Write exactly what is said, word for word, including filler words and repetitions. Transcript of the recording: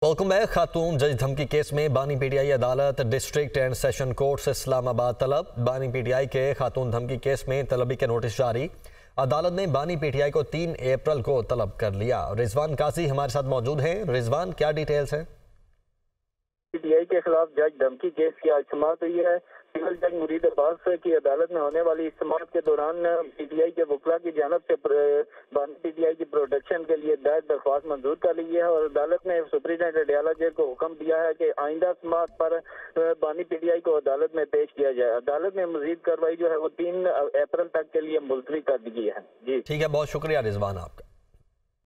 Welcome back. खातून जज धमकी case में बानी पीटीआई अदालत डिस्ट्रिक्ट एंड सेशन कोर्ट से इस्लामाबाद तलब। बानी पीटीआई के खातून धमकी केस में तलबी के नोटिस जारी। अदालत ने बानी पीटीआई को तीन अप्रैल को तलब कर लिया। रिजवान काजी हमारे साथ मौजूद हैं। रिजवान, क्या डिटेल्स हैं? पीटीआई के खिलाफ जज धमकी केस की आज समाअत हुई है। सिविल जज मुरीद अब्बास की अदालत में होने वाली इस समाअत के दौरान पीटीआई के वकला की जानब से बानी पीटीआई की प्रोटेक्शन के लिए दायर दरख्वास्त मंजूर कर ली है और अदालत ने सुप्रीटेंडेंट अडयाला जेल को हुक्म दिया है कि आइंदा समाअत पर बानी पीटीआई को अदालत में पेश किया जाए। अदालत ने मजीद कार्रवाई जो है वो तीन अप्रैल तक के लिए मुलतवी कर दी है। जी ठीक है, बहुत शुक्रिया रिजवान आपका।